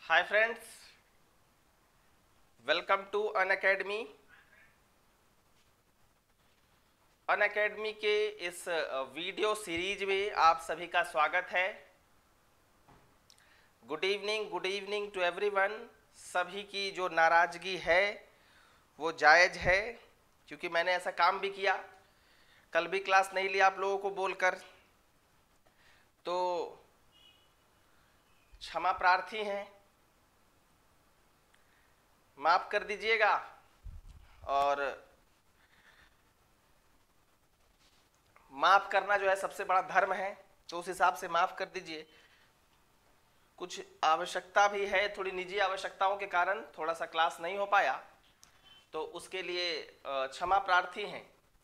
Hi friends, welcome to Unacademy. Unacademy के इस video series में आप सभी का स्वागत है। Good evening to everyone. सभी की जो नाराज़गी है वो जायज़ है, क्योंकि मैंने ऐसा काम भी किया। कल भी क्लास नहीं लिया आप लोगों को बोलकर, तो क्षमा प्रार्थी हैं, माफ़ कर दीजिएगा। और माफ़ करना जो है सबसे बड़ा धर्म है, तो उस हिसाब से माफ़ कर दीजिए। कुछ आवश्यकता भी है, थोड़ी निजी आवश्यकताओं के कारण थोड़ा सा क्लास नहीं हो पाया, तो उसके लिए क्षमा प्रार्थी हैं।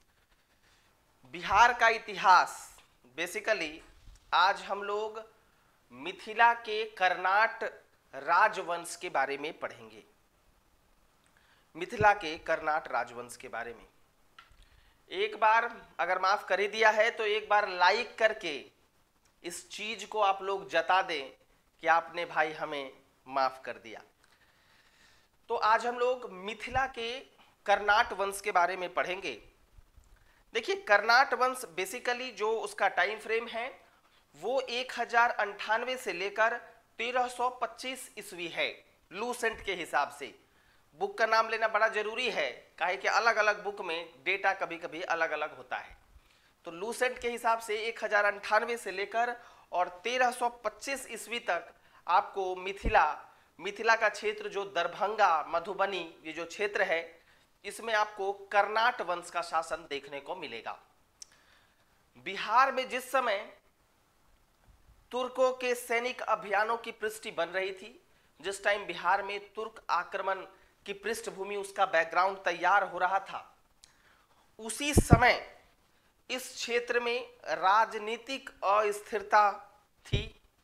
बिहार का इतिहास बेसिकली आज हम लोग मिथिला के कर्नाट राजवंश के बारे में पढ़ेंगे। मिथिला के कर्नाट राजवंश के बारे में एक बार अगर माफ कर ही दिया है तो एक बार लाइक करके इस चीज को आप लोग जता दें कि आपने भाई हमें माफ कर दिया। तो आज हम लोग मिथिला के कर्नाट वंश के बारे में पढ़ेंगे। देखिए, कर्नाट वंश बेसिकली जो उसका टाइम फ्रेम है वो 1098 से लेकर 1325 ईस्वी है, लूसेंट के हिसाब से। बुक का नाम लेना बड़ा जरूरी है, काहे कि अलग अलग बुक में डेटा कभी कभी अलग अलग होता है। तो लूसेंट के हिसाब से 1098 से लेकर और 1325 ईस्वी तक आपको मिथिला का क्षेत्र जो दरभंगा मधुबनी ये जो क्षेत्र है, इसमें आपको कर्नाट वंश का शासन देखने को मिलेगा। बिहार में जिस समय तुर्कों के सैनिक अभियानों की पृष्ठि बन रही थी, जिस टाइम बिहार में तुर्क आक्रमण की पृष्ठभूमि उसका बैकग्राउंड तैयार हो रहा था, उसी समय इस क्षेत्र में राजनीतिक अस्थिरता थी।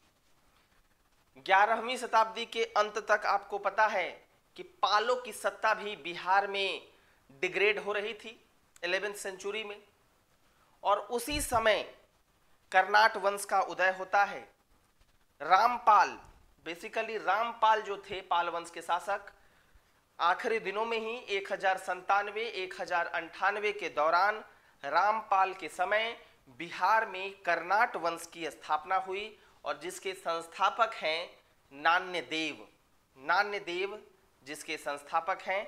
11वीं शताब्दी के अंत तक आपको पता है कि पालों की सत्ता भी बिहार में डिग्रेड हो रही थी 11वीं सेंचुरी में, और उसी समय कर्नाट वंश का उदय होता है। रामपाल, बेसिकली रामपाल जो थे पाल वंश के शासक, आखिरी दिनों में ही 1097-1098 के दौरान रामपाल के समय बिहार में कर्नाट वंश की स्थापना हुई, और जिसके संस्थापक हैं नान्यदेव जिसके संस्थापक हैं।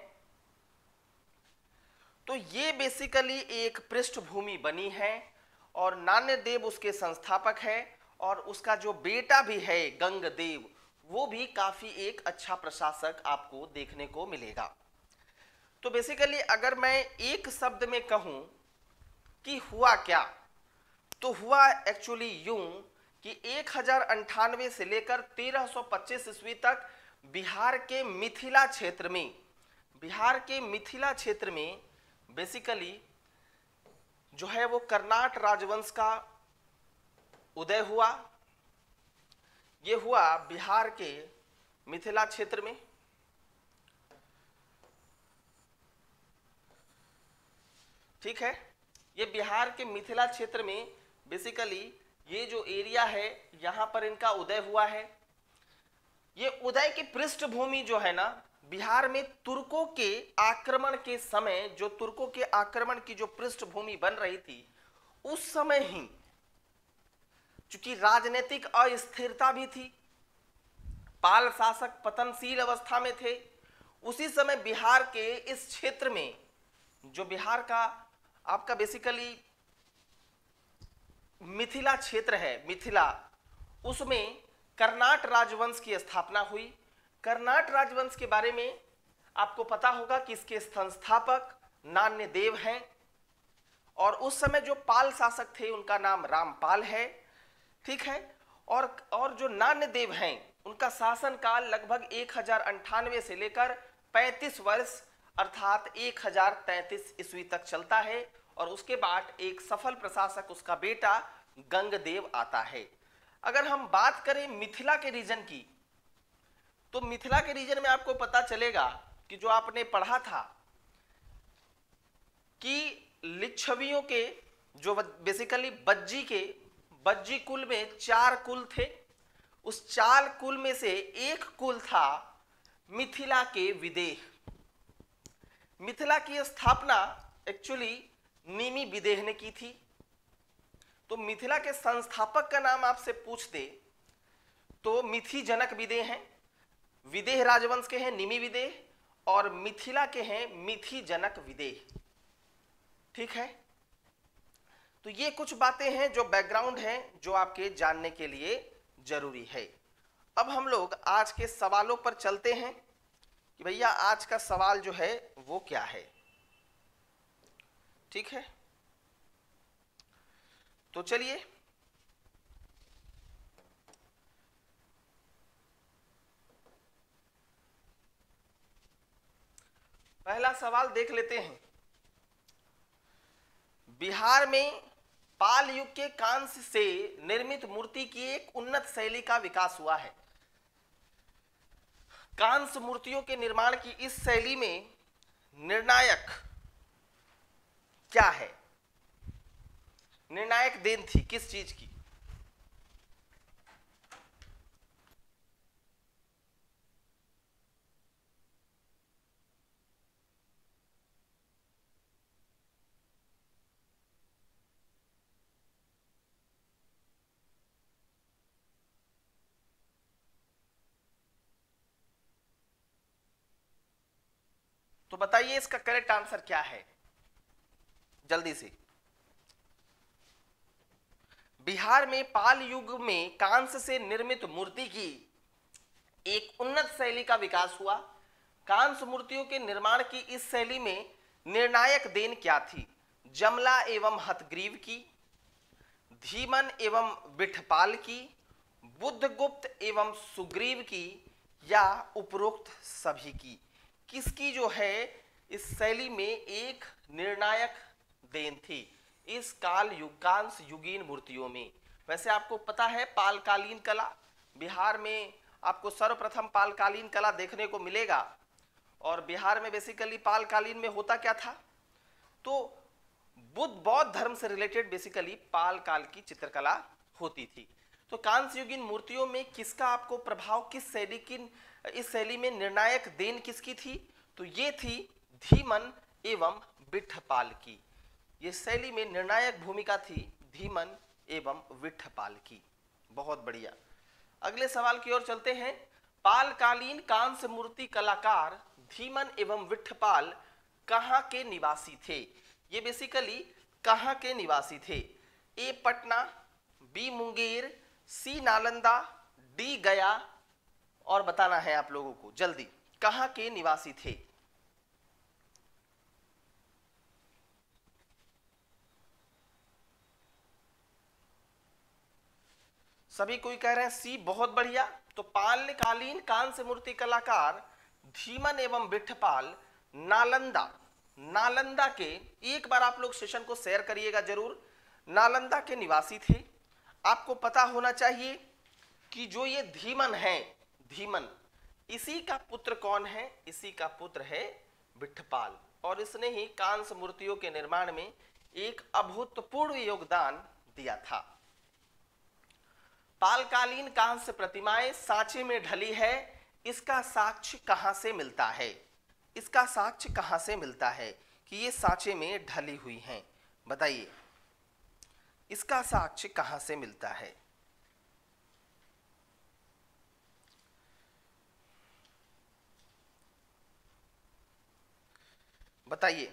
तो ये बेसिकली एक पृष्ठभूमि बनी है, और नान्यदेव उसके संस्थापक है, और उसका जो बेटा भी है गंगदेव, वो भी काफी एक अच्छा प्रशासक आपको देखने को मिलेगा। तो बेसिकली अगर मैं एक शब्द में कहूं कि हुआ क्या, तो हुआ एक्चुअली यूं कि 1098 से लेकर 1325 ईस्वी तक बिहार के मिथिला क्षेत्र में बेसिकली जो है वो कर्नाट राजवंश का उदय हुआ। ये हुआ बिहार के मिथिला क्षेत्र में। ठीक है, ये बिहार के मिथिला क्षेत्र में बेसिकली ये जो एरिया है यहां पर इनका उदय हुआ है। ये उदय की पृष्ठभूमि जो है ना, बिहार में तुर्कों के आक्रमण के समय, जो तुर्कों के आक्रमण की जो पृष्ठभूमि बन रही थी, उस समय ही चूंकि राजनीतिक अस्थिरता भी थी, पाल शासक पतनशील अवस्था में थे, उसी समय बिहार के इस क्षेत्र में, जो बिहार का आपका बेसिकली मिथिला क्षेत्र है, मिथिला, उसमें कर्नाट राजवंश की स्थापना हुई। कर्नाट राजवंश के बारे में आपको पता होगा कि इसके संस्थापक नान्यदेव हैं, और उस समय जो पाल शासक थे उनका नाम रामपाल है। ठीक है, और जो नान्यदेव हैं उनका शासन काल लगभग 1098 से लेकर 35 वर्ष अर्थात 1033 ईस्वी तक चलता है, और उसके बाद एक सफल प्रशासक उसका बेटा गंगदेव आता है। अगर हम बात करें मिथिला के रीजन की, तो मिथिला के रीजन में आपको पता चलेगा कि जो आपने पढ़ा था कि लिच्छवियों के जो बेसिकली बज्जी कुल में 4 कुल थे, उस 4 कुल में से एक कुल था मिथिला के विदेह। मिथिला की स्थापना एक्चुअली निमि विदेह ने की थी। तो मिथिला के संस्थापक का नाम आपसे पूछ दे तो मिथि जनक विदेह हैं, विदेह राजवंश के हैं निमि विदेह, और मिथिला के हैं मिथि जनक विदेह। ठीक है, तो ये कुछ बातें हैं जो बैकग्राउंड हैं जो आपके जानने के लिए जरूरी है। अब हम लोग आज के सवालों पर चलते हैं कि भैया आज का सवाल जो है वो क्या है। ठीक है, तो चलिए पहला सवाल देख लेते हैं। बिहार में पाल युग के कांस्य से निर्मित मूर्ति की एक उन्नत शैली का विकास हुआ है। कांस्य मूर्तियों के निर्माण की इस शैली में निर्णायक क्या है? निर्णायक देन थी किस चीज की? तो बताइए इसका करेक्ट आंसर क्या है जल्दी से। बिहार में पाल युग में कांस्य से निर्मित मूर्ति की एक उन्नत शैली का विकास हुआ। कांस्य मूर्तियों के निर्माण की इस शैली में निर्णायक देन क्या थी? जमला एवं हथग्रीव की, धीमन एवं विठपाल की, बुद्धगुप्त एवं सुग्रीव की, या उपरोक्त सभी की? किसकी जो है इस शैली में एक निर्णायक देन थी इस काल युगांश युगीन मूर्तियों में? वैसे आपको पता है पालकालीन कला, बिहार में आपको सर्वप्रथम पालकालीन कला देखने को मिलेगा। और बिहार में बेसिकली पालकालीन में होता क्या था, तो बुद्ध बौद्ध धर्म से रिलेटेड बेसिकली पाल काल की चित्रकला होती थी। तो कांस्य युगीन मूर्तियों में किसका आपको प्रभाव, किस शैली की, इस शैली में निर्णायक देन किसकी थी? तो ये थी धीमन एवं विठपाल की। ये शैली में निर्णायक भूमिका थी धीमन एवं विठपाल की। बहुत बढ़िया, अगले सवाल की ओर चलते हैं। पालकालीन कांस्य मूर्ति कलाकार धीमन एवं विठपाल कहाँ के निवासी थे? ये बेसिकली कहाँ के निवासी थे? A Patna, B Munger, C Nalanda, D Gaya, और बताना है आप लोगों को जल्दी कहाँ के निवासी थे। सभी कोई कह रहे हैं सी, बहुत बढ़िया। तो पालकालीन कांस्य मूर्ति कलाकार धीमन एवं विठपाल नालंदा के, एक बार आप लोग सेशन को शेयर करिएगा जरूर, नालंदा के निवासी थे। आपको पता होना चाहिए कि जो ये धीमन है, धीमन इसी का पुत्र कौन है? इसी का पुत्र है विठपाल, और इसने ही कांस्य मूर्तियों के निर्माण में एक अभूतपूर्व योगदान दिया था। पालकालीन कांस्य प्रतिमाएं सांचे में ढली है, इसका साक्ष्य कहां से मिलता है? इसका साक्ष्य कहां से मिलता है कि ये सांचे में ढली हुई हैं? बताइए इसका साक्ष्य कहां से मिलता है? बताइए।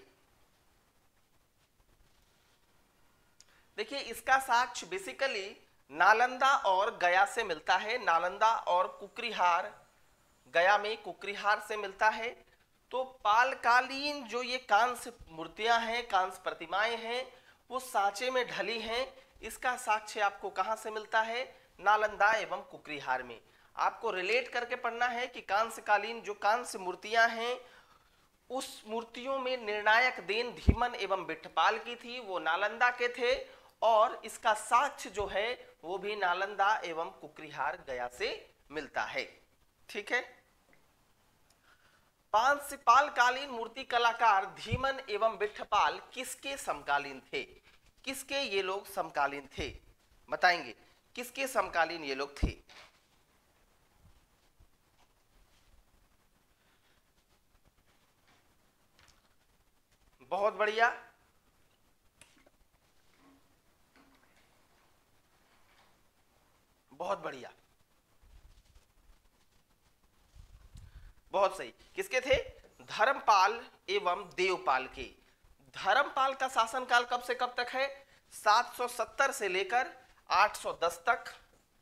देखिए इसका साक्ष्य बेसिकली नालंदा और गया से मिलता है। नालंदा और कुकरीहार, गया में कुकरीहार से मिलता है। तो पालकालीन जो ये कांस्य मूर्तियां हैं, कांस्य प्रतिमाएं हैं, वो सांचे में ढली हैं। इसका साक्ष्य आपको कहां से मिलता है? नालंदा एवं कुकरीहार में। आपको रिलेट करके पढ़ना है कि कांस्यकालीन जो कांस्य मूर्तियां हैं उस मूर्तियों में निर्णायक देन धीमन एवं विठपाल की थी, वो नालंदा के थे, और इसका साक्ष्य जो है वो भी नालंदा एवं कुकरीहार गया से मिलता है। ठीक है, पालकालीन मूर्ति कलाकार धीमन एवं विठपाल किसके समकालीन थे? किसके ये लोग समकालीन थे? बताएंगे किसके समकालीन ये लोग थे? बहुत बढ़िया, बहुत बढ़िया, बहुत सही। किसके थे? धर्मपाल एवं देवपाल के। धर्मपाल का शासनकाल कब से कब तक है? 770 से लेकर 810 तक।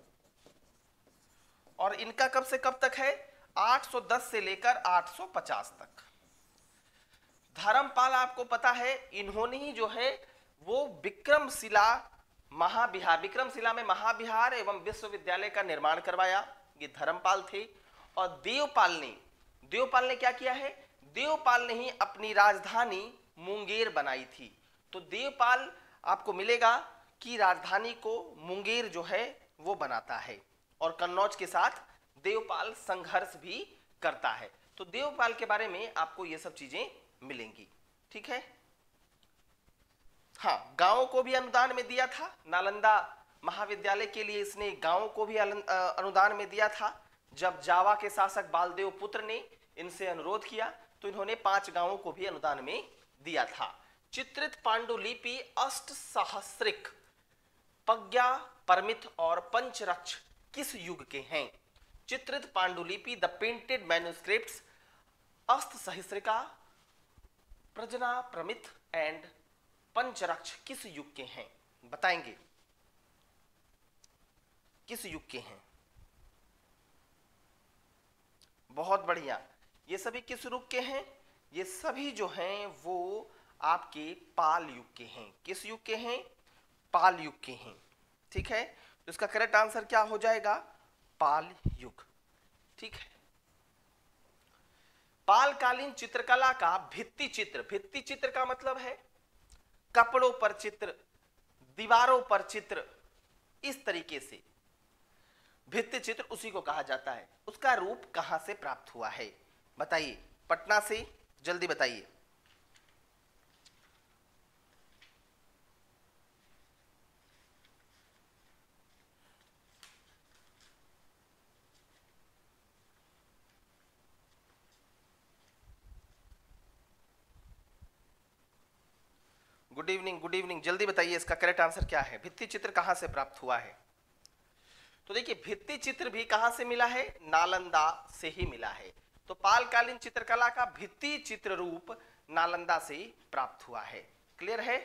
और इनका कब से कब तक है? 810 से लेकर 850 तक। धर्मपाल आपको पता है इन्होंने ही जो है वो विक्रमशिला विक्रमशिला में महाविहार एवं विश्वविद्यालय का निर्माण करवाया, ये धर्मपाल थे। और देवपाल ने क्या किया है? देवपाल ने ही अपनी राजधानी मुंगेर बनाई थी। तो देवपाल आपको मिलेगा कि राजधानी को मुंगेर जो है वो बनाता है, और कन्नौज के साथ देवपाल संघर्ष भी करता है। तो देवपाल के बारे में आपको ये सब चीजें मिलेंगी, ठीक है। हाँ, गांवों को भी अनुदान में दिया था। नालंदा महाविद्यालय के लिए इसने गांवों को भी अनुदान में दिया था। जब जावा के शासक बालदेव पुत्र ने इनसे अनुरोध किया तो इन्होंने 5 गांवों को भी अनुदान में दिया था। चित्रित पांडुलिपि अष्टसहस्रिक, पज्ञा, परमित और पंचरक्ष किस युग के हैं? चित्रित पांडुलिपि the painted manuscripts Ashtasahasrika, Prajna, Paramita and Pancharaksha किस युग के हैं? बताएंगे किस युग के हैं? बहुत बढ़िया, ये सभी किस युग के हैं? ये सभी जो हैं वो आपके पाल युग के हैं। किस युग के हैं? पाल युग के हैं, ठीक है। तो इसका करेक्ट आंसर क्या हो जाएगा? पाल युग, ठीक है। पालकालीन चित्रकला का भित्ति चित्र का मतलब है कपड़ों पर चित्र, दीवारों पर चित्र, इस तरीके से भित्ति चित्र उसी को कहा जाता है। उसका रूप कहां से प्राप्त हुआ है? बताइए, पटना से, जल्दी बताइए। गुड इवनिंग, जल्दी बताइए इसका करेक्ट आंसर क्या है? भित्ति चित्र कहां से प्राप्त हुआ है? तो देखिए, भित्ति चित्र भी कहां से मिला है? नालंदा से ही मिला है। तो पालकालीन चित्रकला का भित्ति चित्र रूप नालंदा से प्राप्त हुआ है। क्लियर है?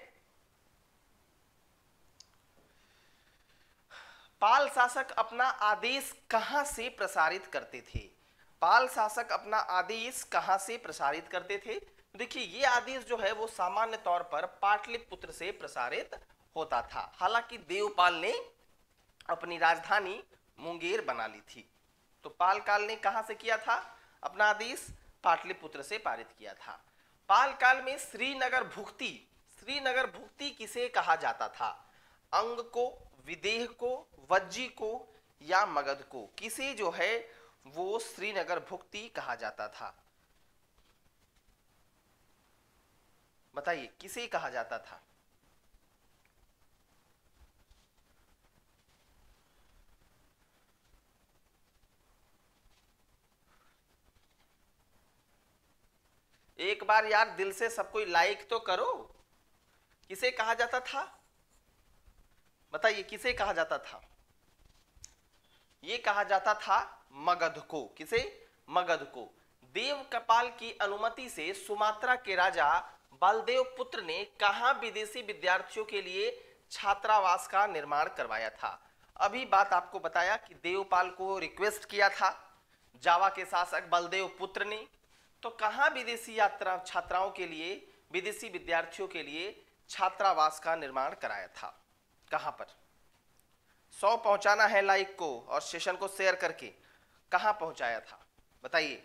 पाल शासक अपना आदेश कहां से प्रसारित करते थे? पाल शासक अपना आदेश कहां से प्रसारित करते थे? देखिए, ये आदेश जो है वो सामान्य तौर पर पाटलिपुत्र से प्रसारित होता था। हालांकि देवपाल ने अपनी राजधानी मुंगेर बना ली थी। तो पाल काल ने कहां से किया था अपना आदेश? पाटलिपुत्र से पारित किया था। पाल काल में श्रीनगर भुक्ति किसे कहा जाता था? अंग को, विदेह को, वज्जी को या मगध को? किसे जो है वो श्रीनगर भुक्ति कहा जाता था? बताइए, किसे कहा जाता था? एक बार यार दिल से सब कोई लाइक तो करो। किसे कहा जाता था? बताइए, किसे कहा जाता था? ये कहा जाता था मगध को। किसे? मगध को। देवकपाल की अनुमति से सुमात्रा के राजा बलदेव पुत्र ने कहां विदेशी विद्यार्थियों के लिए छात्रावास का निर्माण करवाया था? अभी बात आपको बताया कि देवपाल को रिक्वेस्ट किया था जावा के शासक बलदेव पुत्र ने, तो कहां विदेशी छात्राओं के लिए, विदेशी विद्यार्थियों के लिए छात्रावास का निर्माण कराया था? कहां पर? 100 पहुंचाना है लाइक को और सेशन को शेयर करके। कहां पहुंचाया था? बताइए।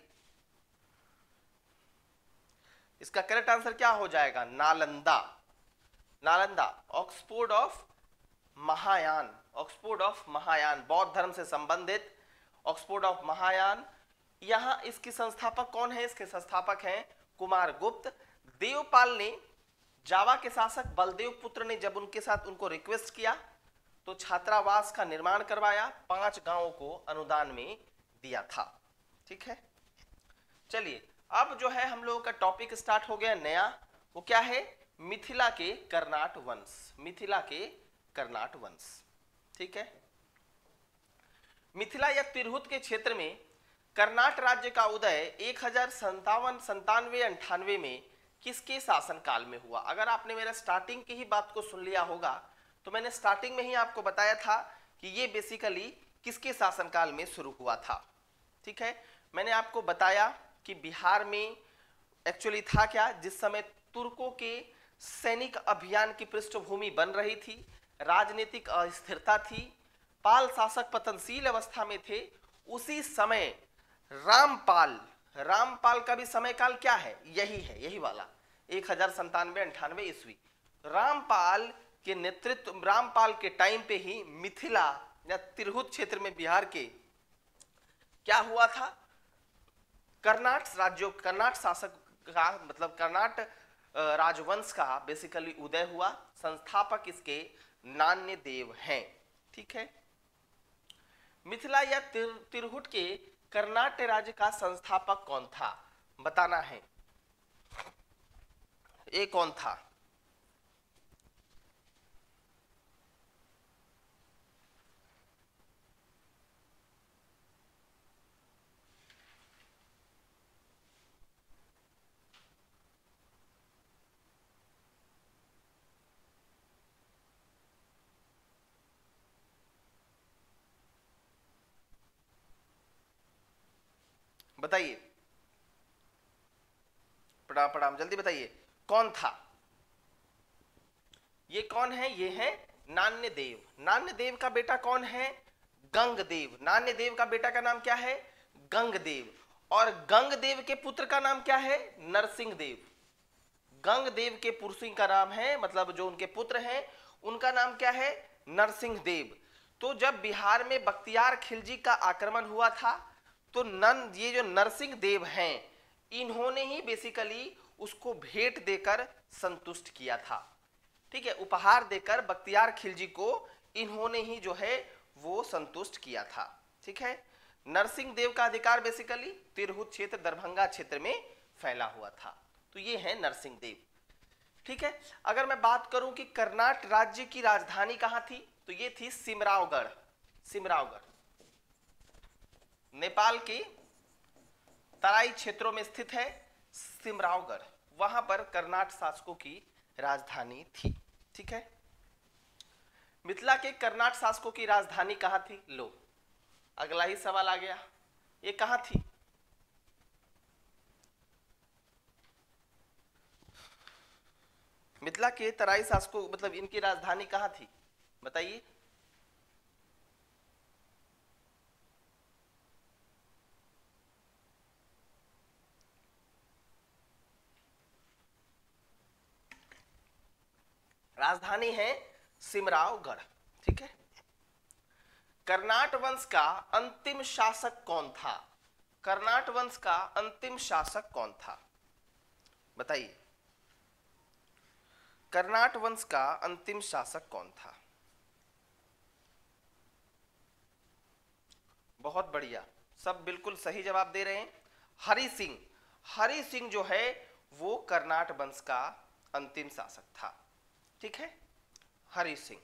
इसका करेक्ट आंसर क्या हो जाएगा? Nalanda. Nalanda, Oxford of Mahayana, Oxford of Mahayana, बौद्ध धर्म से संबंधित ऑक्सफोर्ड ऑफ महायान। यहां इसकी संस्थापक कौन है? इसके संस्थापक हैं कुमारगुप्त। देवपाल ने, जावा के शासक बलदेव पुत्र ने जब उनके साथ उनको रिक्वेस्ट किया तो छात्रावास का निर्माण करवाया, 5 गांवों को अनुदान में दिया था। ठीक है, चलिए अब जो है हम लोगों का टॉपिक स्टार्ट हो गया नया, वो क्या है? मिथिला के कर्नाट वंश, मिथिला के कर्नाट वंश। ठीक है। मिथिला या तिरहुत के क्षेत्र में कर्नाट राज्य का उदय 1057 में किसके शासनकाल में हुआ? अगर आपने मेरा स्टार्टिंग की ही बात को सुन लिया होगा तो मैंने स्टार्टिंग में ही आपको बताया था कि ये बेसिकली किसके शासनकाल में शुरू हुआ था। ठीक है, मैंने आपको बताया कि बिहार में एक्चुअली था क्या, जिस समय तुर्कों के सैनिक अभियान की पृष्ठभूमि बन रही थी, राजनीतिक अस्थिरता थी, पाल शासक पतनशील अवस्था में थे, उसी समय रामपाल, रामपाल का भी समय काल क्या है? यही है, यही वाला 1097-98 ईस्वी। रामपाल के नेतृत्व, रामपाल के टाइम पे ही मिथिला या तिरहुत क्षेत्र में बिहार के क्या हुआ था? कर्नाट राज्यों, कर्नाट शासक का मतलब कर्नाट राजवंश का बेसिकली उदय हुआ। संस्थापक इसके नान्य देव हैं। ठीक है। मिथिला या तिरहुट के कर्नाट राज्य का संस्थापक कौन था? बताना है, ये कौन था? बताइए, प्रणाम प्रणाम, जल्दी बताइए कौन था? ये कौन है? ये है नान्य देव। नान्य देव का बेटा कौन है? गंगदेव। नान्य देव का बेटा का नाम क्या है? गंगदेव। और गंगदेव के पुत्र का नाम क्या है? नरसिंह देव। गंगदेव के पुरुषों का नाम है, मतलब जो उनके पुत्र हैं उनका नाम क्या है? नरसिंह देव। तो जब बिहार में बख्तियार खिलजी का आक्रमण हुआ था तो ये जो नरसिंह देव हैं इन्होंने ही बेसिकली उसको भेंट देकर संतुष्ट किया था। ठीक है, उपहार देकर बख्तियार खिलजी को इन्होंने ही जो है वो संतुष्ट किया था। ठीक है, नरसिंह देव का अधिकार बेसिकली तिरहुत क्षेत्र, दरभंगा क्षेत्र में फैला हुआ था। तो ये है नरसिंह देव। ठीक है, अगर मैं बात करूं कि कर्नाट राज्य की राजधानी कहां थी तो ये थी सिमरावगढ़। सिमरावगढ़ नेपाल के तराई क्षेत्रों में स्थित है सिमरावगढ़, वहां पर कर्नाट शासकों की राजधानी थी। ठीक है, मिथिला के कर्नाट शासकों की राजधानी कहां थी? लो, अगला ही सवाल आ गया, ये कहां थी? मिथिला के तराई शासकों मतलब इनकी राजधानी कहां थी? बताइए। राजधानी है सिमरावगढ़। ठीक है। कर्नाट वंश का अंतिम शासक कौन था? कर्नाट वंश का अंतिम शासक कौन था? बताइए, कर्नाट वंश का अंतिम शासक कौन था? बहुत बढ़िया, सब बिल्कुल सही जवाब दे रहे हैं। हरि सिंह। हरि सिंह जो है वो कर्नाट वंश का अंतिम शासक था। ठीक है, हरि सिंह।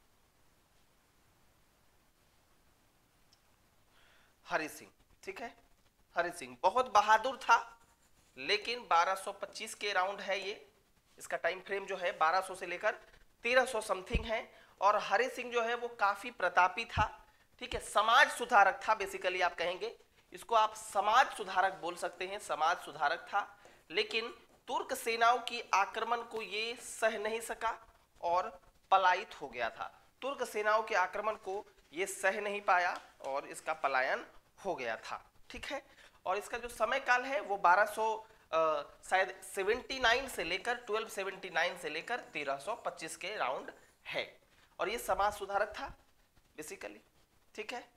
हरि सिंह, ठीक है। हरि सिंह बहुत बहादुर था, लेकिन 1225 के राउंड है ये, इसका टाइम फ्रेम जो है 1200 से लेकर 1300 समथिंग है। और हरि सिंह जो है वो काफी प्रतापी था। ठीक है, समाज सुधारक था बेसिकली, आप कहेंगे इसको, आप समाज सुधारक बोल सकते हैं, समाज सुधारक था। लेकिन तुर्क सेनाओं की आक्रमण को ये सह नहीं सका और पलायित हो गया था। तुर्क सेनाओं के आक्रमण को ये सह नहीं पाया और इसका पलायन हो गया था। ठीक है, और इसका जो समय काल है वो 1200 शायद 79 से लेकर 1279 से लेकर 1325 के राउंड है। और ये समाज सुधारक था बेसिकली। ठीक है,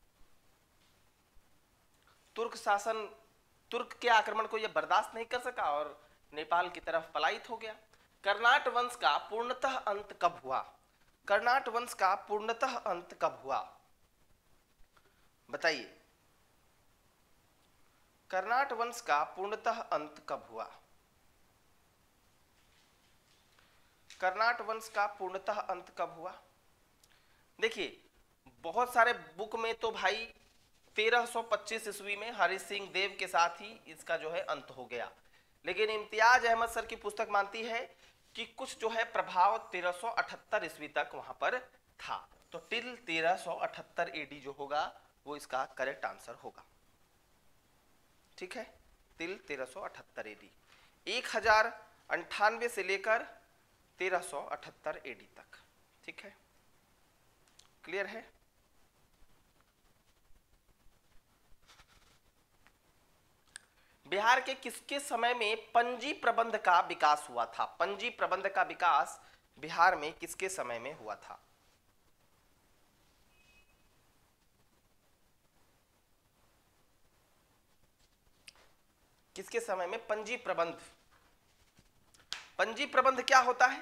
तुर्क शासन, तुर्क के आक्रमण को यह बर्दाश्त नहीं कर सका और नेपाल की तरफ पलायित हो गया। कर्नाट वंश का पूर्णतः अंत कब हुआ? कर्नाट वंश का पूर्णतः अंत कब हुआ? बताइए, कर्नाट वंश का पूर्णतः अंत कब हुआ? कर्नाट वंश का पूर्णतः अंत कब हुआ? देखिए बहुत सारे बुक में तो भाई 1325 ईस्वी में हरि सिंह देव के साथ ही इसका जो है अंत हो गया, लेकिन इम्तियाज अहमद सर की पुस्तक मानती है कि कुछ जो है प्रभाव 1378 ईस्वी तक वहां पर था। तो टिल 1378 एडी जो होगा वो इसका करेक्ट आंसर होगा। ठीक है, टिल 1378 एडी, 1098 से लेकर 1378 एडी तक। ठीक है, क्लियर है? बिहार के किसके समय में पंजी प्रबंध का विकास हुआ था? पंजी प्रबंध का विकास बिहार में किसके समय में हुआ था? किसके समय में पंजी प्रबंध? पंजी प्रबंध क्या होता है?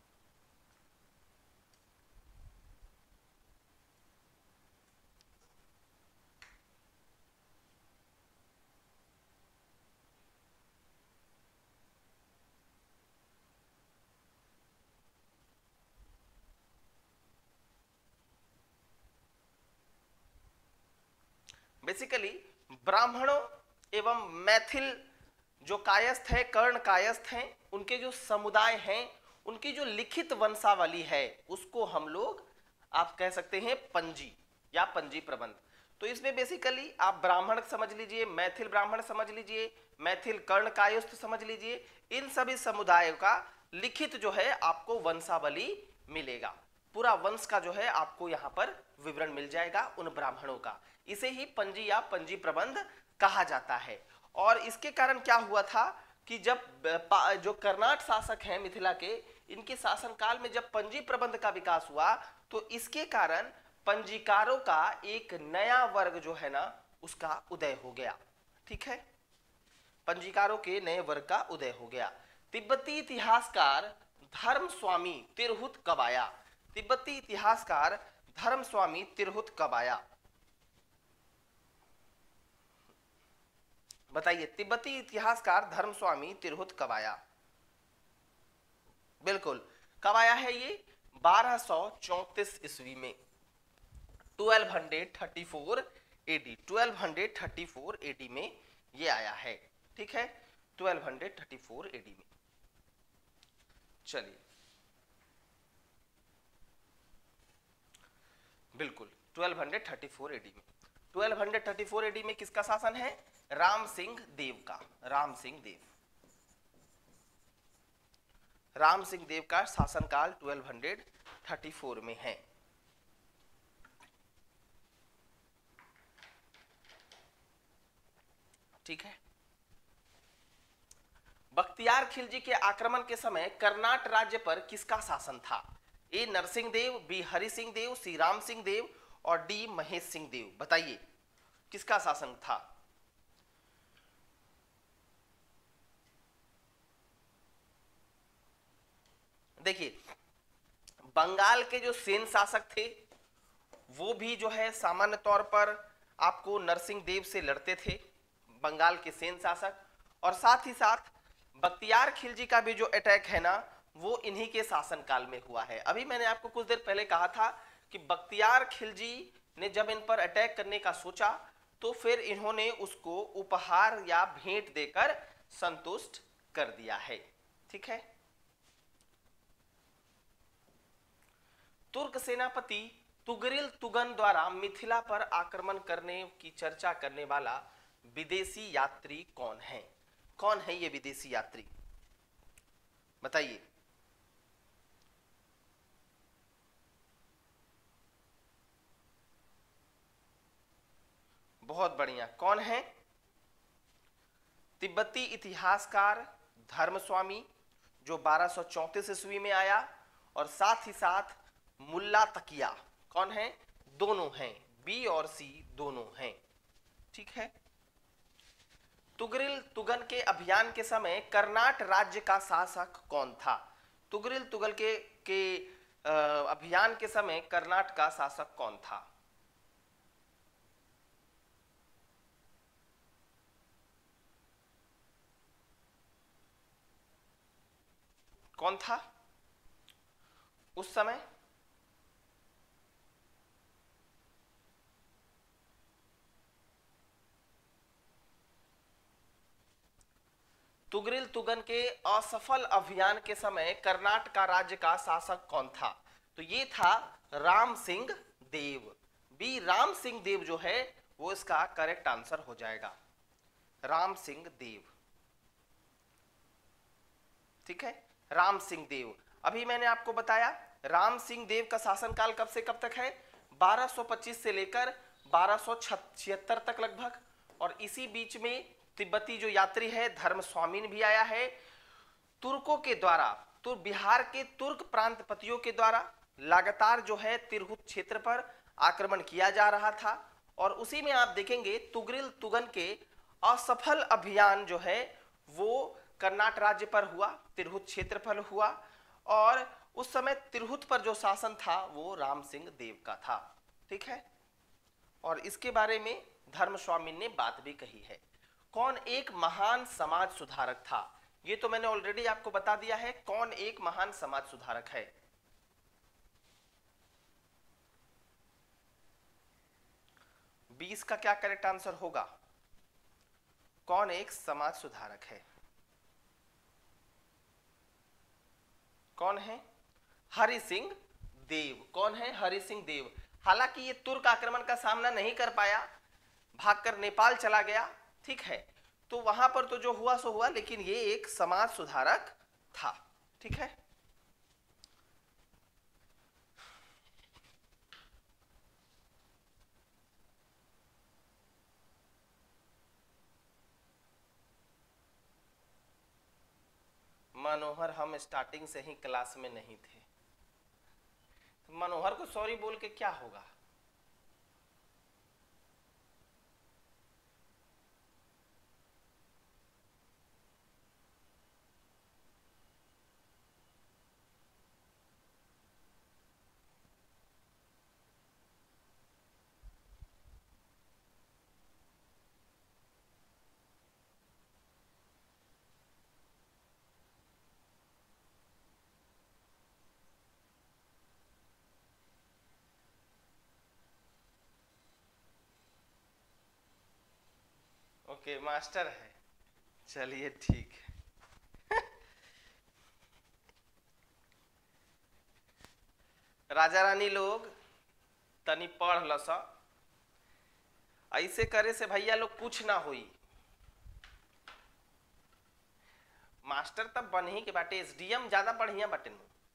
बेसिकली ब्राह्मणों एवं मैथिल जो कायस्थ है, कर्ण कायस्थ हैं, उनके जो समुदाय हैं, उनकी जो लिखित वंशावली है उसको हम लोग आप कह सकते हैं पंजी या पंजी प्रबंध। तो इसमें बेसिकली आप ब्राह्मण समझ लीजिए, मैथिल ब्राह्मण समझ लीजिए, मैथिल कर्ण कायस्थ समझ लीजिए, इन सभी समुदायों का लिखित जो है आपको वंशावली मिलेगा। पूरा वंश का जो है आपको यहाँ पर विवरण मिल जाएगा उन ब्राह्मणों का। इसे ही पंजी या पंजी प्रबंध कहा जाता है। और इसके कारण क्या हुआ था कि जब जो कर्नाट शासक हैं मिथिला के, इनके शासनकाल में जब पंजी प्रबंध का विकास हुआ तो इसके कारण पंजीकारों का एक नया वर्ग जो है ना उसका उदय हो गया। ठीक है, पंजीकारों के नए वर्ग का उदय हो गया। तिब्बती इतिहासकार धर्मस्वामी तिरहुत कब आया? तिब्बती इतिहासकार धर्मस्वामी तिरहुत कब आया? बताइए, तिब्बती इतिहासकार धर्मस्वामी तिरहुत कब आया? बिल्कुल, कब आया है ये? 1234 ईस्वी में, 1234 एडी, 1234 एडी में ये आया है। ठीक है, 1234 एडी में। चलिए, बिल्कुल 1234 एडी में। 1234 एडी में किसका शासन है? राम सिंह देव का। राम सिंह देव, राम सिंह देव का शासनकाल 1234 में है। ठीक है, बख्तियार खिलजी के आक्रमण के समय कर्नाट राज्य पर किसका शासन था? A Narasimha Dev, B Hari Singh Dev, C Ram Singh Dev और डी महेश सिंह देव। बताइए किसका शासन था? देखिए, बंगाल के जो सेन शासक थे वो भी जो है सामान्य तौर पर आपको नरसिंह देव से लड़ते थे, बंगाल के सेन शासक। और साथ ही साथ बख्तियार खिलजी का भी जो अटैक है ना वो इन्हीं के शासनकाल में हुआ है। अभी मैंने आपको कुछ देर पहले कहा था कि बख्तियार खिलजी ने जब इन पर अटैक करने का सोचा तो फिर इन्होंने उसको उपहार या भेंट देकर संतुष्ट कर दिया है। ठीक है, तुर्क सेनापति तुगरिल तुगन द्वारा मिथिला पर आक्रमण करने की चर्चा करने वाला विदेशी यात्री कौन है? कौन है ये विदेशी यात्री? बताइए। बहुत बढ़िया, कौन है? तिब्बती इतिहासकार धर्मस्वामी जो 1234 ईस्वी में आया, और साथ ही साथ मुल्ला तकिया। कौन है? दोनों हैं, बी और सी दोनों हैं। ठीक है, तुगरिल तुगन के अभियान के समय कर्नाट राज्य का शासक कौन था? तुगरिल तुगल के अभियान के समय कर्नाट का शासक कौन था? कौन था? उस समय तुगरिल तुगन के असफल अभियान के समय कर्नाटक राज्य का शासक कौन था? तो ये था राम सिंह देव। बी राम सिंह देव जो है वो इसका करेक्ट आंसर हो जाएगा, राम सिंह देव। ठीक है, राम सिंह देव। अभी मैंने आपको बताया राम सिंह देव का शासनकाल कब से कब तक है? 1225 से लेकर 1276 तक लगभग। और इसी बीच में तिब्बती जो यात्री है धर्म स्वामीन भी आया है। तुर्कों के द्वारा, तो बिहार के तुर्क प्रांतपतियों के द्वारा लगातार जो है तिरहुत क्षेत्र पर आक्रमण किया जा रहा था। और उसी में आप देखेंगे तुगरिल तुगन के असफल अभियान जो है वो कर्नाटक राज्य पर हुआ, तिरहुत क्षेत्र पर हुआ। और उस समय तिरहुत पर जो शासन था वो राम सिंह देव का था। ठीक है, और इसके बारे में धर्म स्वामी ने बात भी कही है। कौन एक महान समाज सुधारक था? ये तो मैंने ऑलरेडी आपको बता दिया है, कौन एक महान समाज सुधारक है। बीस का क्या करेक्ट आंसर होगा? कौन एक समाज सुधारक है? कौन है? हरि सिंह देव। कौन है? हरि सिंह देव। हालांकि ये तुर्क आक्रमण का सामना नहीं कर पाया, भागकर नेपाल चला गया। ठीक है, तो वहां पर तो जो हुआ सो हुआ, लेकिन ये एक समाज सुधारक था। ठीक है, मनोहर हम स्टार्टिंग से ही क्लास में नहीं थे, तो मनोहर को सॉरी बोल के क्या होगा? ओके, मास्टर है, चलिए ठीक है। राजा रानी लोग तनी पढ़ लस, ऐसे करे से भैया लोग कुछ ना हुई। मास्टर तब बन ही के बाटे, एसडीएम ज्यादा बढ़िया बाटे।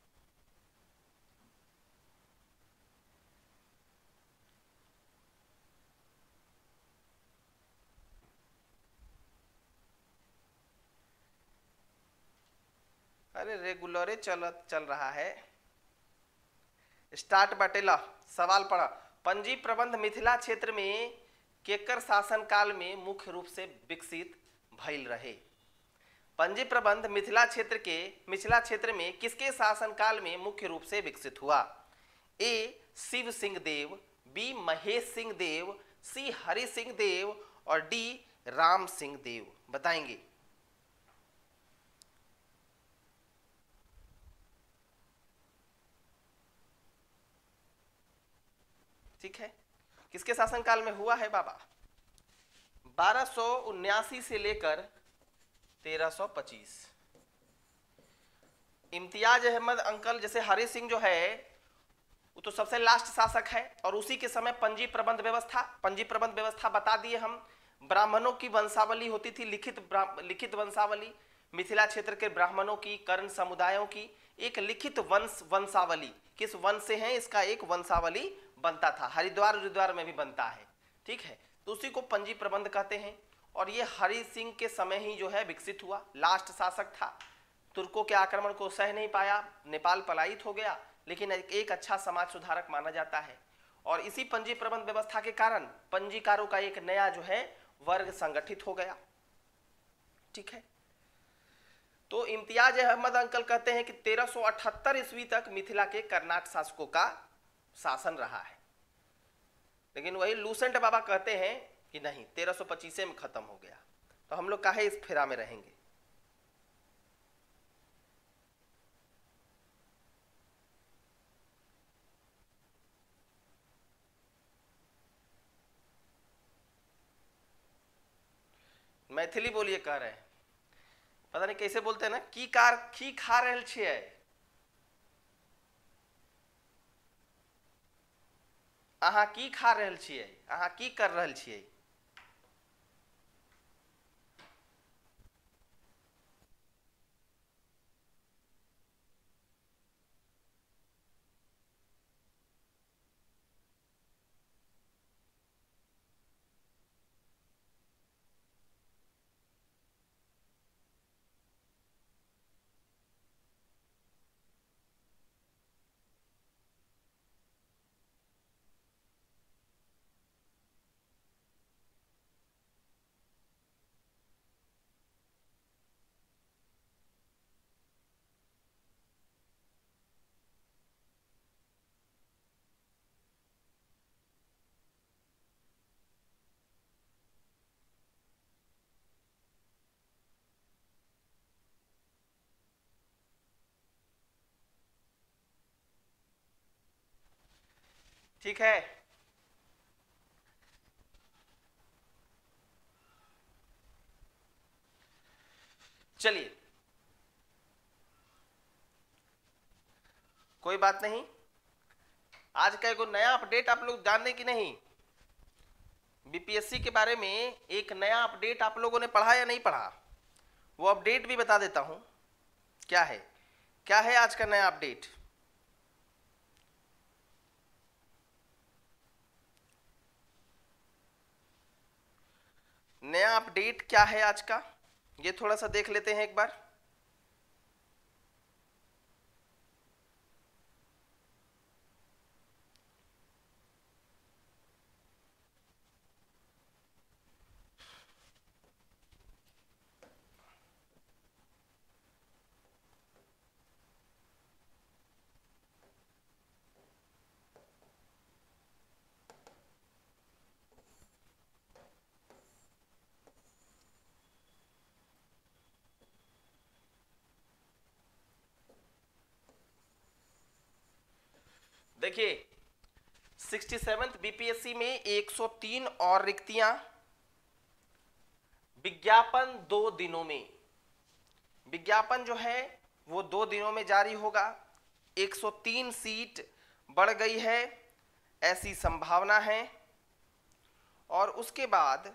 अरे रेगुलरे चल रहा है। स्टार्ट बटेला, सवाल पढ़ा। पंजी प्रबंध मिथिला क्षेत्र में केकर शासन काल में मुख्य रूप से विकसित भइल रहे? पंजी प्रबंध मिथिला क्षेत्र में किसके शासन काल में मुख्य रूप से विकसित हुआ? A Shiv Singh Dev, B Mahesh Singh Dev, C Hari Singh Dev और डी राम सिंह देव। बताएंगे? ठीक है, किसके शासनकाल में हुआ है बाबा? 1279 से लेकर 1325। इम्तियाज अहमद अंकल, जैसे हरि सिंह जो है वो तो सबसे लास्ट शासक है, और उसी के समय पंजी प्रबंध व्यवस्था बता दिए हम। ब्राह्मणों की वंशावली होती थी, लिखित वंशावली। मिथिला क्षेत्र के ब्राह्मणों की, कर्ण समुदायों की एक लिखित वंशावली, किस वंश से है इसका एक वंशावली बनता था। हरिद्वार में भी बनता है। ठीक है, तो उसी को पंजी प्रबंध कहते हैं। और ये हरि सिंह के समय ही जो है विकसित हुआ, लास्ट शासक था। तुर्कों के आक्रमण को सह नहीं पाया, नेपाल पलायित हो गया, लेकिन एक अच्छा समाज सुधारक माना जाता है। और इसी पंजी प्रबंध व्यवस्था के कारण पंजीकारों का एक नया जो है वर्ग संगठित हो गया। ठीक है, तो इम्तियाज अहमद अंकल कहते हैं कि 1378 ईस्वी तक मिथिला के कर्नाटक शासकों का शासन रहा है, लेकिन वही लूसेंट बाबा कहते हैं कि नहीं, 1325 में खत्म हो गया। तो हम लोग काहे इस फेरा में रहेंगे? मैथिली बोलिए कह रहे हैं, पता नहीं कैसे बोलते हैं ना, की खा रहल छियै, अहाँ की खा रहल छियै, अहाँ की कर रहल छियै। ठीक है, चलिए कोई बात नहीं। आज का एक नया अपडेट आप लोग जान रहे कि नहीं, बीपीएससी के बारे में एक नया अपडेट आप लोगों ने पढ़ा या नहीं पढ़ा, वो अपडेट भी बता देता हूं। क्या है, क्या है आज का नया अपडेट? नया अपडेट क्या है आज का, ये थोड़ा सा देख लेते हैं एक बार। देखिए 67th बीपीएससी में 103 और रिक्तियां, विज्ञापन 2 दिनों में, विज्ञापन जो है वो 2 दिनों में जारी होगा। 103 सीट बढ़ गई है ऐसी संभावना है। और उसके बाद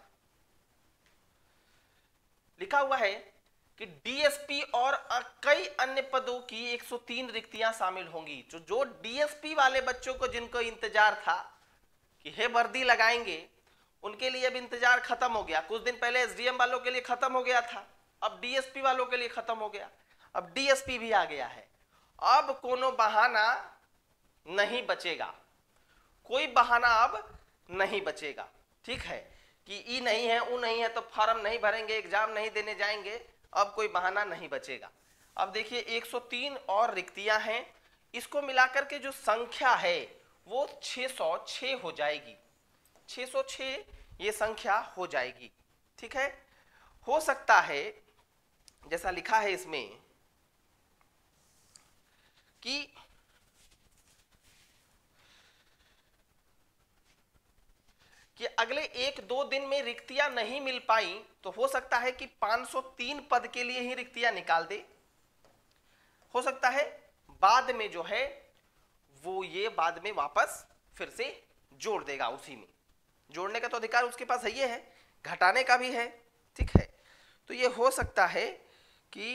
लिखा हुआ है कि डीएसपी और कई अन्य पदों की 103 रिक्तियां शामिल होंगी। जो डीएसपी वाले बच्चों को, जिनको इंतजार था कि हे वर्दी लगाएंगे, उनके लिए अब इंतजार खत्म हो गया। कुछ दिन पहले एसडीएम वालों के लिए खत्म हो गया था, अब डीएसपी वालों के लिए खत्म हो गया, अब डीएसपी भी आ गया है। अब कोनो बहाना नहीं बचेगा, कोई बहाना अब नहीं बचेगा। ठीक है कि ई नहीं है, ऊ नहीं है तो फॉर्म नहीं भरेंगे, एग्जाम नहीं देने जाएंगे, अब कोई बहाना नहीं बचेगा। अब देखिए 103 और रिक्तियां हैं, इसको मिलाकर के जो संख्या है वो 606 हो जाएगी। 606 ये संख्या हो जाएगी। ठीक है, हो सकता है जैसा लिखा है इसमें कि अगले 1-2 दिन में रिक्तियां नहीं मिल पाई तो हो सकता है कि 503 पद के लिए ही रिक्तियां निकाल दे। हो सकता है बाद में जो है वो ये बाद में वापस फिर से जोड़ देगा, उसी में जोड़ने का तो अधिकार उसके पास है, ये है, घटाने का भी है। ठीक है, तो ये हो सकता है कि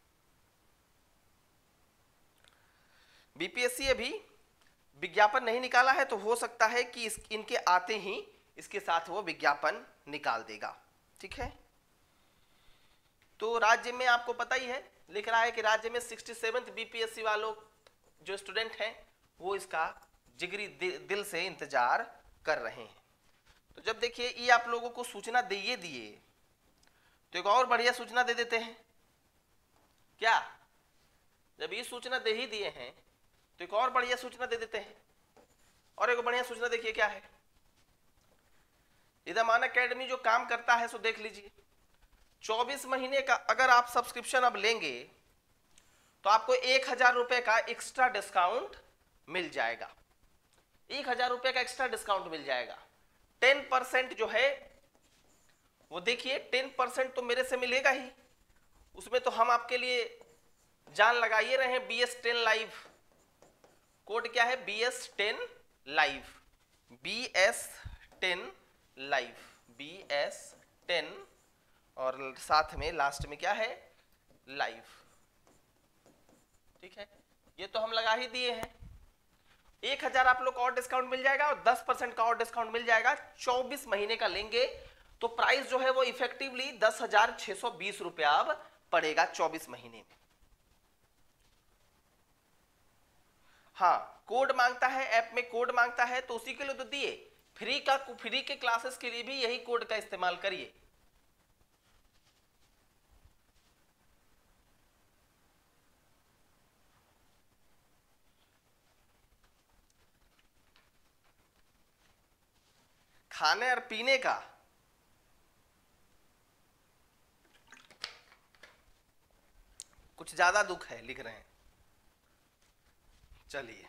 बीपीएससी अभी विज्ञापन नहीं निकाला है, तो हो सकता है कि इनके आते ही इसके साथ वो विज्ञापन निकाल देगा। ठीक है, तो राज्य में आपको पता ही है, लिख रहा है कि राज्य में 67th बीपीएससी वालों जो स्टूडेंट हैं वो इसका जिगरी दिल से इंतजार कर रहे हैं। तो जब देखिए ये आप लोगों को सूचना दिए तो एक और बढ़िया सूचना दे देते हैं। क्या, जब ये सूचना दे ही दिए हैं तो एक और बढ़िया सूचना दे देते हैं। और एक बढ़िया सूचना देखिए क्या है, इधमान एकेडमी जो काम करता है सो देख लीजिए, 24 महीने का अगर आप सब्सक्रिप्शन अब लेंगे तो आपको 1000 रुपए का एक्स्ट्रा डिस्काउंट मिल जाएगा। 1000 रुपए का एक्स्ट्रा डिस्काउंट मिल जाएगा। 10% जो है वो देखिए 10% तो मेरे से मिलेगा ही, उसमें तो हम आपके लिए जान लगाइए रहे हैं। BS10 लाइव, कोड क्या है? BS10 live, BS10 live, BS10 और साथ में लास्ट में क्या है? लाइव। ठीक है, ये तो हम लगा ही दिए हैं। 1000 आप लोग को और डिस्काउंट मिल जाएगा और 10% का और डिस्काउंट मिल जाएगा। 24 महीने का लेंगे तो प्राइस जो है वो इफेक्टिवली 10,620 रुपया अब पड़ेगा 24 महीने में। हाँ, कोड मांगता है, ऐप में कोड मांगता है तो उसी के लिए तो दिए। फ्री के क्लासेस के लिए भी यही कोड का इस्तेमाल करिए। खाने और पीने का कुछ ज्यादा दुख है, लिख रहे हैं। चलिए,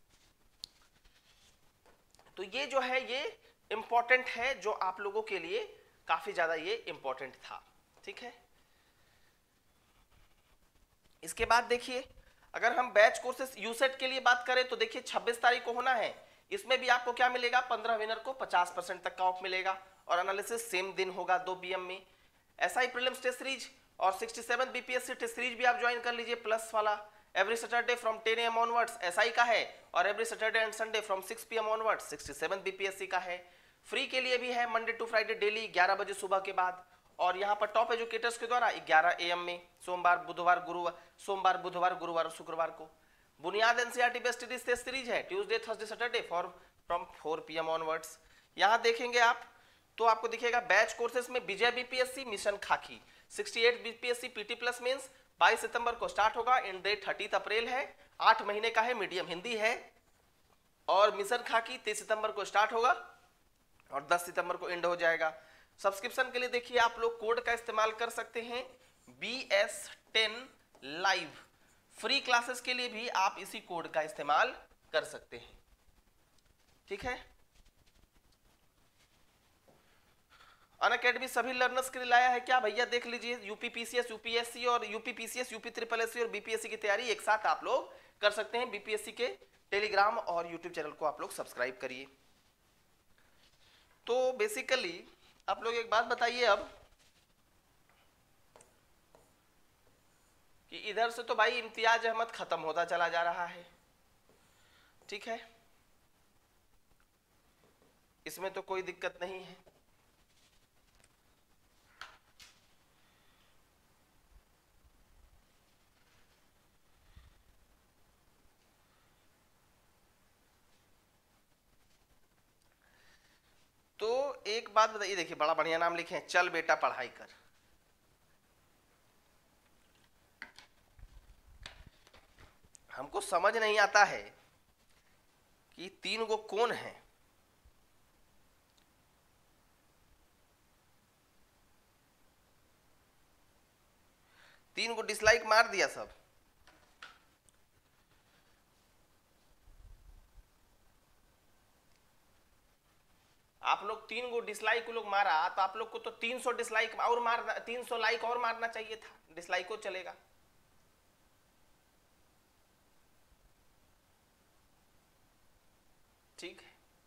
तो ये जो है ये इंपॉर्टेंट है, जो आप लोगों के लिए काफी ज्यादा ये इंपॉर्टेंट था। ठीक है, इसके बाद देखिए, अगर हम बैच कोर्सेस यूसेट के लिए बात करें तो देखिए 26 तारीख को होना है। इसमें भी आपको क्या मिलेगा? 15 विनर को 50% तक का ऑफ मिलेगा और एनालिसिस सेम दिन होगा 2 PM में। SI प्रीलिम्स टेस्ट सीरीज और 67 BPSC टेस्ट सीरीज भी आप ज्वाइन कर लीजिए, प्लस वाला। Every Saturday from 10 AM onwards SI का है और every Saturday and Sunday from 6 PM onwards 67 BPSC का है। फ्री के लिए भी है, मंडे टू फ्राइडे डेली 11 बजे सुबह के बाद। और यहाँ पर टॉप एजुकेटर्स के द्वारा 11 AM में सोमवार बुधवार गुरुवार और शुक्रवार को। Buniyad NCERT best test series है Tuesday Thursday Saturday from 4 PM onwards. यहाँ देखेंगे आप तो आपको दिखेगा बैच कोर्सेज में विजय BPSC मिशन खाकी 68 BPSC PT प्लस मेंस 22 सितंबर को स्टार्ट होगा, एंड डेट 30 अप्रैल है। 8 महीने का है, मीडियम हिंदी है। और मिशन खाकी 23 सितंबर को स्टार्ट होगा और 10 सितंबर को एंड हो जाएगा। सब्सक्रिप्शन के लिए देखिए आप लोग कोड का इस्तेमाल कर सकते हैं BS10 लाइव। फ्री क्लासेस के लिए भी आप इसी कोड का इस्तेमाल कर सकते हैं। ठीक है, अनअकैडमी सभी लर्नर्स के लिए लाया है क्या भैया? देख लीजिए, यूपी PCS UPSC और यूपी PCS UP SSSC और BPSC की तैयारी एक साथ आप लोग कर सकते हैं। BPSC के टेलीग्राम और यूट्यूब चैनल को आप लोग सब्सक्राइब करिए। तो बेसिकली आप लोग एक बात बताइए अब कि इधर से तो भाई इम्तियाज अहमद खत्म होता चला जा रहा है। ठीक है, इसमें तो कोई दिक्कत नहीं है। तो एक बात बताइए, देखिए बड़ा बढ़िया नाम लिखे हैं, चल बेटा पढ़ाई कर। हमको समझ नहीं आता है कि 3 गो कौन है। तीन को डिसलाइक मार दिया सब। आप लोग 3 को डिसलाइक लोग मारा तो आप लोग को तो 300 डिसलाइक और मारना, 300 लाइक और मारना चाहिए था, डिसलाइक को चलेगा। ठीक है,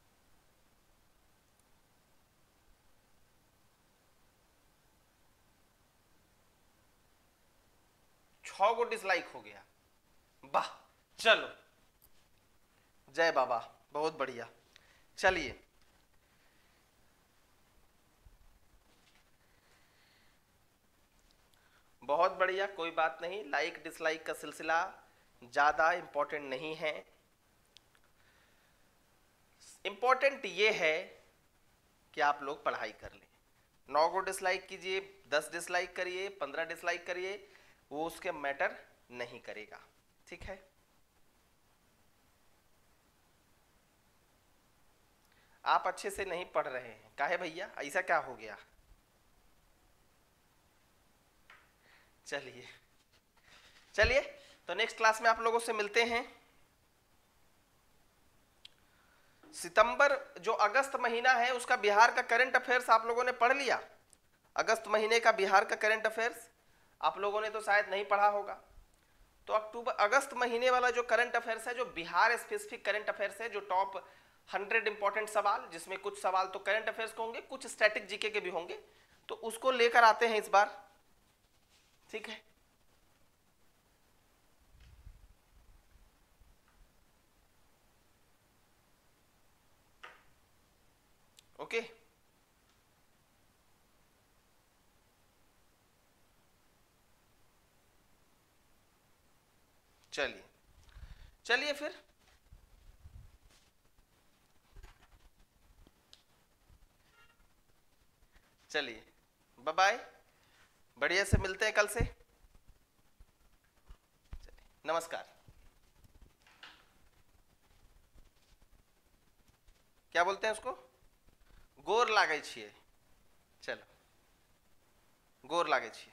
छह को डिसलाइक हो गया, वाह। चलो जय बाबा, बहुत बढ़िया। चलिए बहुत बढ़िया, कोई बात नहीं। लाइक डिसलाइक का सिलसिला ज्यादा इंपॉर्टेंट नहीं है। इंपॉर्टेंट ये है कि आप लोग पढ़ाई कर लें। 9 को डिसलाइक कीजिए, 10 डिसलाइक करिए, 15 डिसलाइक करिए, वो उसके मैटर नहीं करेगा। ठीक है, आप अच्छे से नहीं पढ़ रहे हैं, काहे भैया, ऐसा क्या हो गया? चलिए चलिए, तो नेक्स्ट क्लास में आप लोगों से मिलते हैं। सितंबर जो अगस्त महीना है उसका बिहार का करंट अफेयर्स आप लोगों ने पढ़ लिया। अगस्त महीने का बिहार का करंट अफेयर्स आप लोगों ने तो शायद नहीं पढ़ा होगा। तो अगस्त महीने वाला जो करंट अफेयर्स है, जो बिहार स्पेसिफिक करंट अफेयर्स है, जो टॉप 100 इंपॉर्टेंट सवाल, जिसमें कुछ सवाल तो करंट अफेयर्स के होंगे, कुछ स्टैटिक जीके के भी होंगे, तो उसको लेकर आते हैं इस बार। ठीक है, ओके। चलिए चलिए फिर चलिए, बाय बाय, बढ़िया से मिलते हैं कल से। नमस्कार। क्या बोलते हैं उसको? गोर लागै छियै। चलो, गोर लागै छियै।